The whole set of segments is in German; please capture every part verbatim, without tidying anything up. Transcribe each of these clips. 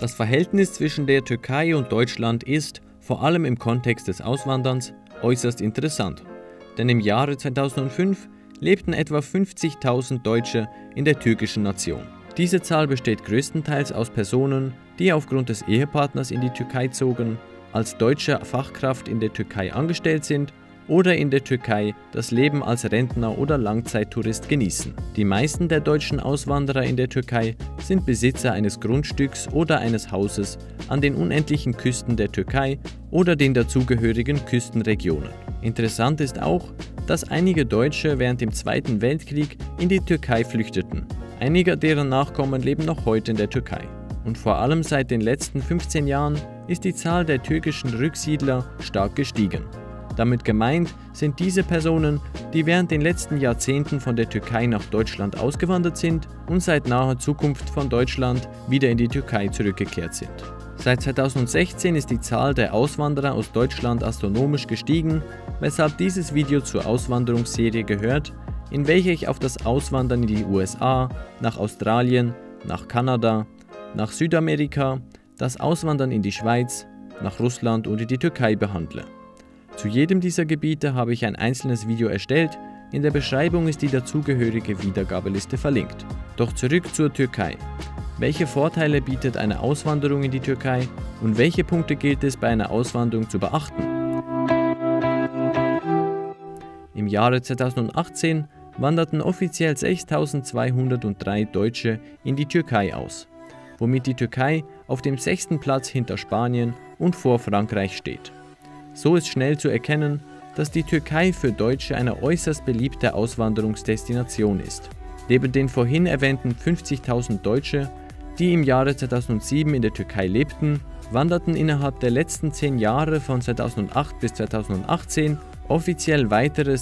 Das Verhältnis zwischen der Türkei und Deutschland ist, vor allem im Kontext des Auswanderns, äußerst interessant. Denn im Jahre zweitausendfünf lebten etwa fünfzigtausend Deutsche in der türkischen Nation. Diese Zahl besteht größtenteils aus Personen, die aufgrund des Ehepartners in die Türkei zogen, als deutsche Fachkraft in der Türkei angestellt sind oder in der Türkei das Leben als Rentner oder Langzeittourist genießen. Die meisten der deutschen Auswanderer in der Türkei sind Besitzer eines Grundstücks oder eines Hauses an den unendlichen Küsten der Türkei oder den dazugehörigen Küstenregionen. Interessant ist auch, dass einige Deutsche während dem Zweiten Weltkrieg in die Türkei flüchteten. Einige deren Nachkommen leben noch heute in der Türkei. Und vor allem seit den letzten fünfzehn Jahren ist die Zahl der türkischen Rücksiedler stark gestiegen. Damit gemeint sind diese Personen, die während den letzten Jahrzehnten von der Türkei nach Deutschland ausgewandert sind und seit naher Zukunft von Deutschland wieder in die Türkei zurückgekehrt sind. Seit zweitausendsechzehn ist die Zahl der Auswanderer aus Deutschland astronomisch gestiegen, weshalb dieses Video zur Auswanderungsserie gehört, in welcher ich auf das Auswandern in die U S A, nach Australien, nach Kanada, nach Südamerika, das Auswandern in die Schweiz, nach Russland und in die Türkei behandle. Zu jedem dieser Gebiete habe ich ein einzelnes Video erstellt, in der Beschreibung ist die dazugehörige Wiedergabeliste verlinkt. Doch zurück zur Türkei. Welche Vorteile bietet eine Auswanderung in die Türkei und welche Punkte gilt es bei einer Auswanderung zu beachten? Im Jahre zweitausendachtzehn wanderten offiziell sechstausendzweihundertdrei Deutsche in die Türkei aus, womit die Türkei auf dem sechsten Platz hinter Spanien und vor Frankreich steht. So ist schnell zu erkennen, dass die Türkei für Deutsche eine äußerst beliebte Auswanderungsdestination ist. Neben den vorhin erwähnten fünfzigtausend Deutsche, die im Jahre zweitausendsieben in der Türkei lebten, wanderten innerhalb der letzten zehn Jahre von zweitausendacht bis zweitausendachtzehn offiziell weitere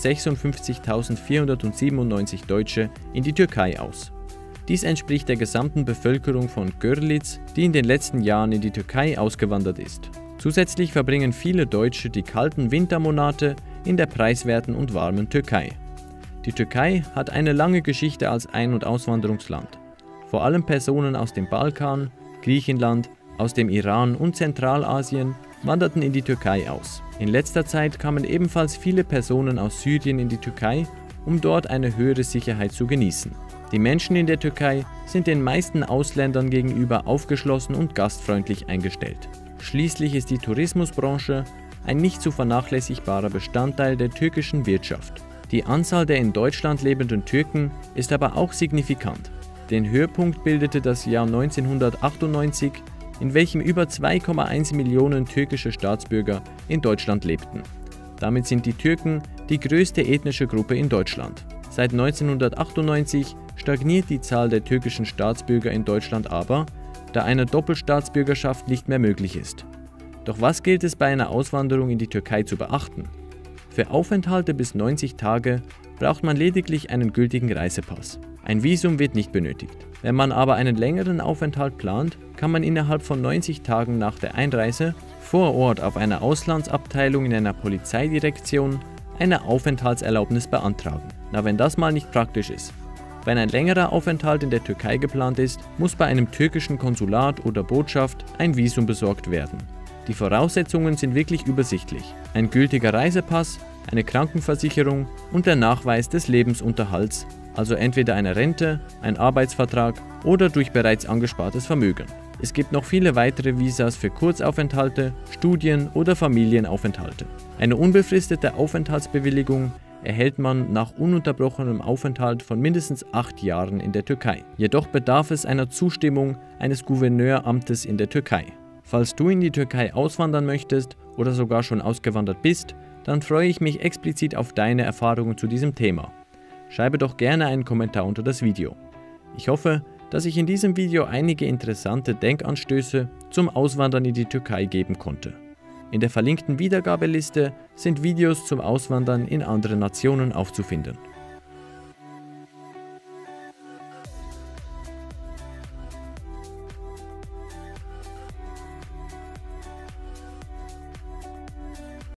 sechsundfünfzigtausendvierhundertsiebenundneunzig Deutsche in die Türkei aus. Dies entspricht der gesamten Bevölkerung von Görlitz, die in den letzten Jahren in die Türkei ausgewandert ist. Zusätzlich verbringen viele Deutsche die kalten Wintermonate in der preiswerten und warmen Türkei. Die Türkei hat eine lange Geschichte als Ein- und Auswanderungsland. Vor allem Personen aus dem Balkan, Griechenland, aus dem Iran und Zentralasien wanderten in die Türkei aus. In letzter Zeit kamen ebenfalls viele Personen aus Syrien in die Türkei, um dort eine höhere Sicherheit zu genießen. Die Menschen in der Türkei sind den meisten Ausländern gegenüber aufgeschlossen und gastfreundlich eingestellt. Schließlich ist die Tourismusbranche ein nicht zu vernachlässigbarer Bestandteil der türkischen Wirtschaft. Die Anzahl der in Deutschland lebenden Türken ist aber auch signifikant. Den Höhepunkt bildete das Jahr neunzehnhundertachtundneunzig, in welchem über zwei Komma eins Millionen türkische Staatsbürger in Deutschland lebten. Damit sind die Türken die größte ethnische Gruppe in Deutschland. Seit neunzehnhundertachtundneunzig stagniert die Zahl der türkischen Staatsbürger in Deutschland aber, da eine Doppelstaatsbürgerschaft nicht mehr möglich ist. Doch was gilt es bei einer Auswanderung in die Türkei zu beachten? Für Aufenthalte bis neunzig Tage braucht man lediglich einen gültigen Reisepass. Ein Visum wird nicht benötigt. Wenn man aber einen längeren Aufenthalt plant, kann man innerhalb von neunzig Tagen nach der Einreise vor Ort auf einer Auslandsabteilung in einer Polizeidirektion eine Aufenthaltserlaubnis beantragen. Na, wenn das mal nicht praktisch ist. Wenn ein längerer Aufenthalt in der Türkei geplant ist, muss bei einem türkischen Konsulat oder Botschaft ein Visum besorgt werden. Die Voraussetzungen sind wirklich übersichtlich. Ein gültiger Reisepass, eine Krankenversicherung und der Nachweis des Lebensunterhalts, also entweder eine Rente, ein Arbeitsvertrag oder durch bereits angespartes Vermögen. Es gibt noch viele weitere Visas für Kurzaufenthalte, Studien- oder Familienaufenthalte. Eine unbefristete Aufenthaltsbewilligung erhält man nach ununterbrochenem Aufenthalt von mindestens acht Jahren in der Türkei. Jedoch bedarf es einer Zustimmung eines Gouverneuramtes in der Türkei. Falls du in die Türkei auswandern möchtest oder sogar schon ausgewandert bist, dann freue ich mich explizit auf deine Erfahrungen zu diesem Thema. Schreibe doch gerne einen Kommentar unter das Video. Ich hoffe, dass ich in diesem Video einige interessante Denkanstöße zum Auswandern in die Türkei geben konnte. In der verlinkten Wiedergabeliste sind Videos zum Auswandern in andere Nationen aufzufinden.